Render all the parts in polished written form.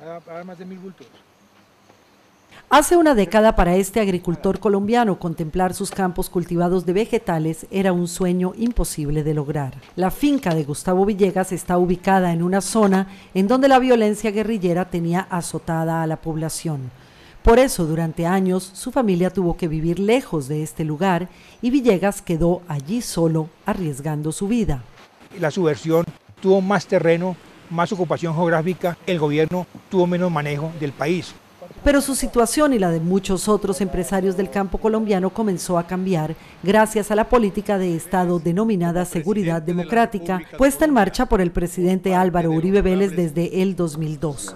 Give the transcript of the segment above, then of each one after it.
a más de 1000 bultos. Hace una década para este agricultor colombiano contemplar sus campos cultivados de vegetales era un sueño imposible de lograr. La finca de Gustavo Villegas está ubicada en una zona en donde la violencia guerrillera tenía azotada a la población. Por eso, durante años, su familia tuvo que vivir lejos de este lugar y Villegas quedó allí solo, arriesgando su vida. La subversión tuvo más terreno, más ocupación geográfica, el gobierno tuvo menos manejo del país. Pero su situación y la de muchos otros empresarios del campo colombiano comenzó a cambiar gracias a la política de Estado denominada Seguridad Democrática, puesta en marcha por el presidente Álvaro Uribe Vélez desde el 2002.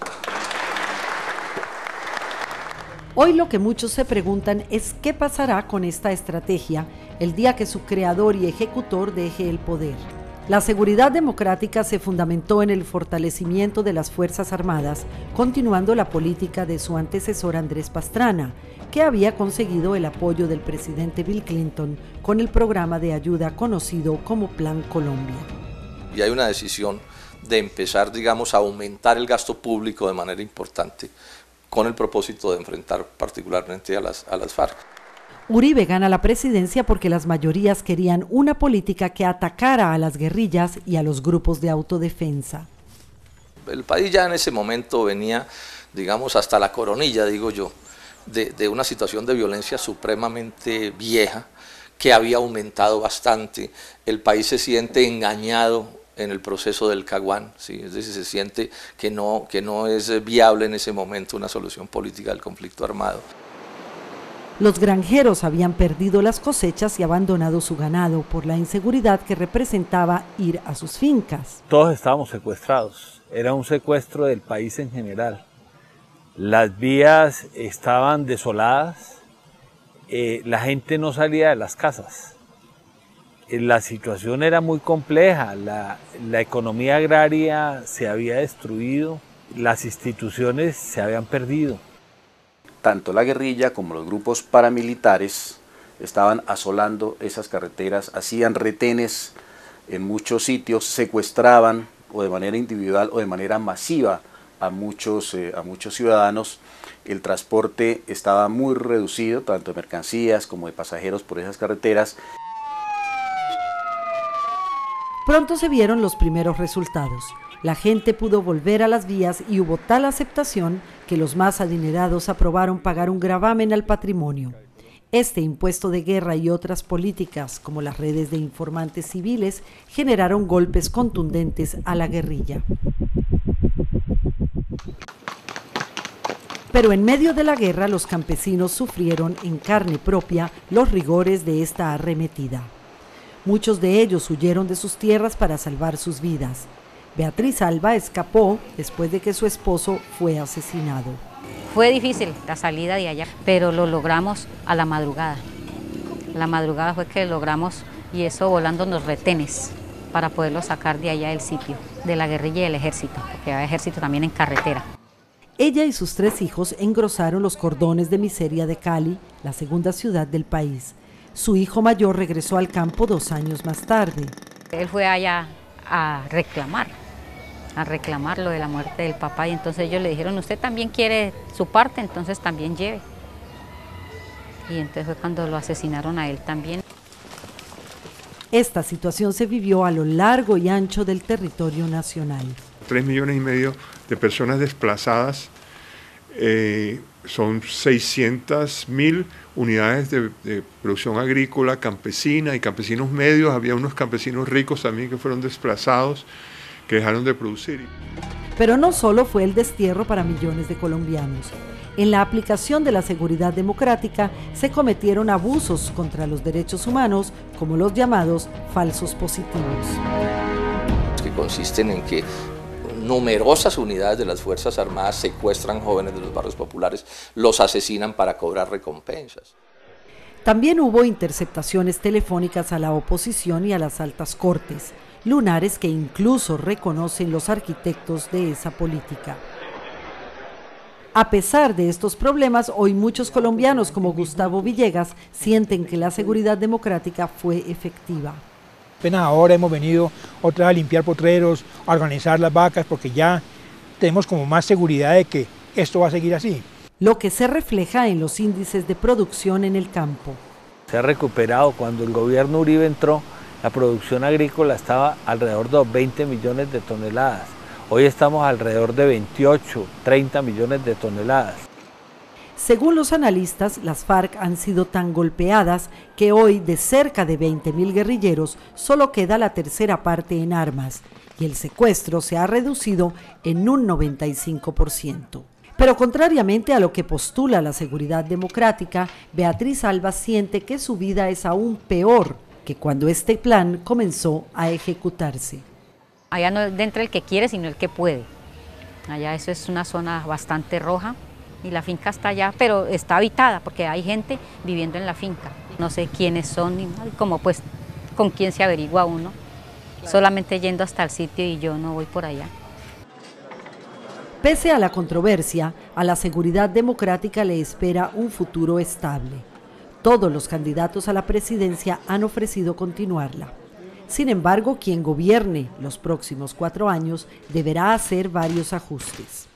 Hoy lo que muchos se preguntan es qué pasará con esta estrategia el día que su creador y ejecutor deje el poder. La seguridad democrática se fundamentó en el fortalecimiento de las Fuerzas Armadas, continuando la política de su antecesor Andrés Pastrana, que había conseguido el apoyo del presidente Bill Clinton con el programa de ayuda conocido como Plan Colombia. Y hay una decisión de empezar, digamos, a aumentar el gasto público de manera importante, con el propósito de enfrentar particularmente a las FARC. Uribe gana la presidencia porque las mayorías querían una política que atacara a las guerrillas y a los grupos de autodefensa. El país ya en ese momento venía, digamos, hasta la coronilla, digo yo, de una situación de violencia supremamente vieja que había aumentado bastante. El país se siente engañado en el proceso del Caguán, ¿sí? Es decir, se siente que no es viable en ese momento una solución política del conflicto armado. Los granjeros habían perdido las cosechas y abandonado su ganado por la inseguridad que representaba ir a sus fincas. Todos estábamos secuestrados, era un secuestro del país en general. Las vías estaban desoladas, la gente no salía de las casas. La situación era muy compleja, la economía agraria se había destruido, las instituciones se habían perdido. Tanto la guerrilla como los grupos paramilitares estaban asolando esas carreteras, hacían retenes en muchos sitios, secuestraban o de manera individual o de manera masiva a muchos ciudadanos. El transporte estaba muy reducido, tanto de mercancías como de pasajeros por esas carreteras. Pronto se vieron los primeros resultados. La gente pudo volver a las vías y hubo tal aceptación que los más adinerados aprobaron pagar un gravamen al patrimonio. Este impuesto de guerra y otras políticas, como las redes de informantes civiles, generaron golpes contundentes a la guerrilla. Pero en medio de la guerra, los campesinos sufrieron en carne propia los rigores de esta arremetida. Muchos de ellos huyeron de sus tierras para salvar sus vidas. Beatriz Alba escapó después de que su esposo fue asesinado. Fue difícil la salida de allá, pero lo logramos a la madrugada. La madrugada fue que logramos, y eso volando los retenes, para poderlo sacar de allá del sitio, de la guerrilla y del ejército, porque había ejército también en carretera. Ella y sus 3 hijos engrosaron los cordones de miseria de Cali, la segunda ciudad del país. Su hijo mayor regresó al campo 2 años más tarde. Él fue allá a reclamar lo de la muerte del papá, y entonces ellos le dijeron, usted también quiere su parte, entonces también lleve. Y entonces fue cuando lo asesinaron a él también. Esta situación se vivió a lo largo y ancho del territorio nacional. 3,5 millones de personas desplazadas, son 600.000 unidades de producción agrícola, campesina y campesinos medios. Había unos campesinos ricos también que fueron desplazados, que dejaron de producir. Pero no solo fue el destierro para millones de colombianos. En la aplicación de la seguridad democrática se cometieron abusos contra los derechos humanos, como los llamados falsos positivos. Que consisten en que numerosas unidades de las Fuerzas Armadas secuestran jóvenes de los barrios populares, los asesinan para cobrar recompensas. También hubo interceptaciones telefónicas a la oposición y a las altas cortes, lunares que incluso reconocen los arquitectos de esa política. A pesar de estos problemas, hoy muchos colombianos como Gustavo Villegas sienten que la seguridad democrática fue efectiva. Apenas ahora hemos venido otra vez a limpiar potreros, a organizar las vacas, porque ya tenemos como más seguridad de que esto va a seguir así. Lo que se refleja en los índices de producción en el campo. Se ha recuperado. Cuando el gobierno Uribe entró, la producción agrícola estaba alrededor de 20 millones de toneladas. Hoy estamos alrededor de 28, 30 millones de toneladas. Según los analistas, las FARC han sido tan golpeadas que hoy de cerca de 20.000 guerrilleros solo queda la tercera parte en armas y el secuestro se ha reducido en un 95%. Pero contrariamente a lo que postula la Seguridad Democrática, Beatriz Alba siente que su vida es aún peor que cuando este plan comenzó a ejecutarse. Allá no entra el que quiere, sino el que puede. Allá eso es una zona bastante roja y la finca está allá, pero está habitada porque hay gente viviendo en la finca. No sé quiénes son, ni como pues con quién se averigua uno. Solamente yendo hasta el sitio y yo no voy por allá. Pese a la controversia, a la Seguridad Democrática le espera un futuro estable. Todos los candidatos a la presidencia han ofrecido continuarla. Sin embargo, quien gobierne los próximos 4 años deberá hacer varios ajustes.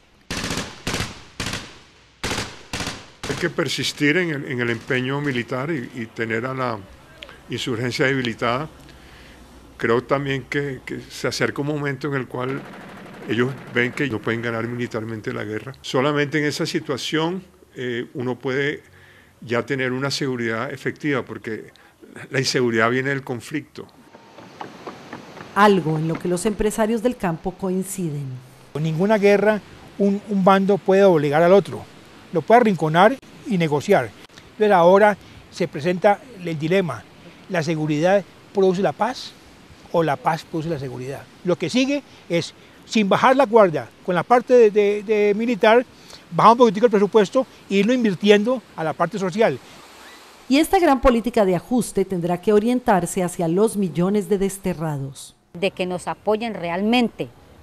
Hay que persistir en el empeño militar y tener a la insurgencia debilitada. Creo también que se acerca un momento en el cual ellos ven que no pueden ganar militarmente la guerra. Solamente en esa situación uno puede ya tener una seguridad efectiva, porque la inseguridad viene del conflicto. Algo en lo que los empresarios del campo coinciden. En ninguna guerra un bando puede obligar al otro, lo puede arrinconar y negociar. Pero ahora se presenta el dilema: ¿la seguridad produce la paz o la paz produce la seguridad? Lo que sigue es, sin bajar la guardia con la parte de militar, bajar un poquitico el presupuesto e irlo invirtiendo a la parte social. Y esta gran política de ajuste tendrá que orientarse hacia los millones de desterrados. De que nos apoyen realmente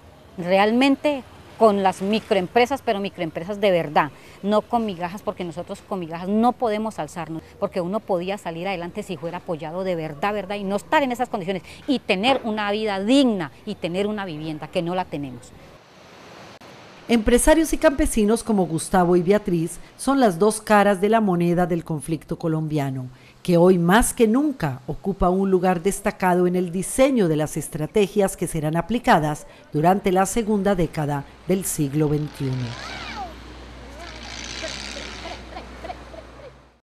con las microempresas, pero microempresas de verdad, no con migajas, porque nosotros con migajas no podemos alzarnos, porque uno podía salir adelante si fuera apoyado de verdad, y no estar en esas condiciones, y tener una vida digna, y tener una vivienda, que no la tenemos. Empresarios y campesinos como Gustavo y Beatriz son las dos caras de la moneda del conflicto colombiano, que hoy más que nunca ocupa un lugar destacado en el diseño de las estrategias que serán aplicadas durante la segunda década del siglo XXI.